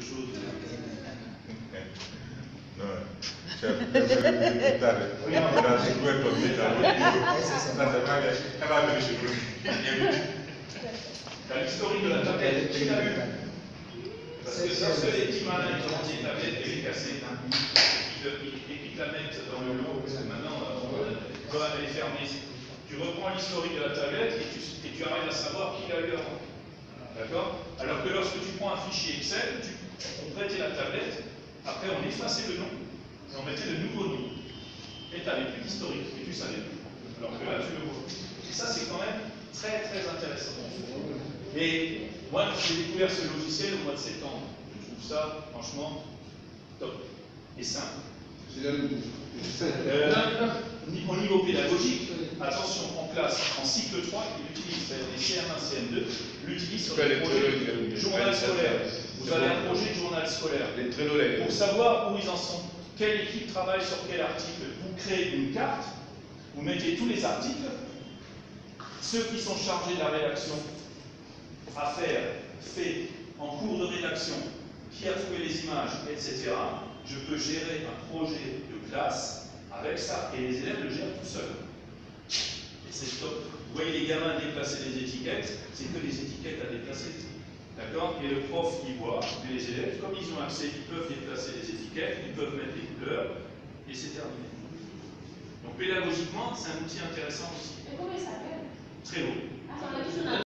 chose. No, cioè, per evitare la seguente Dans l'historique de la tablette, qui l'a eu? Parce que lorsque les petits malins ils ont des tablettes et les cassées, ils te la mettent dans le lot, parce que maintenant, elle est fermée. Tu reprends l'historique de la tablette et tu arrives à savoir qui l'a eu avant. D'accord? Alors que lorsque tu prends un fichier Excel, on prêtait la tablette, après on effaçait le nom, et on mettait de nouveaux noms. Et tu n'avais plus d'historique, et tu savais plus. Alors que là, tu le vois. Et ça, c'est quand même très très intéressant. Et moi, j'ai découvert ce logiciel au mois de septembre. Je trouve ça, franchement, top et simple. Au niveau pédagogique, attention, en classe, en cycle 3, il utilise les CM1, CM2, l'utilise sur le projet de journal scolaire. Vous avez un projet de journal scolaire. Pour savoir où ils en sont, quelle équipe travaille sur quel article, vous créez une carte, vous mettez tous les articles, ceux qui sont chargés de la rédaction à faire, fait en cours de rédaction, qui a trouvé les images, etc. Je peux gérer un projet de classe avec ça, et les élèves le gèrent tout seuls. Et c'est top. Vous voyez les gamins déplacer les étiquettes, c'est que les étiquettes à déplacer. D'accord? Et le prof, il voit, mais les élèves, comme ils ont accès, ils peuvent déplacer les étiquettes, ils peuvent mettre les couleurs, et c'est terminé. Donc pédagogiquement, c'est un outil intéressant aussi. Et comment il s'appelle? Très beau.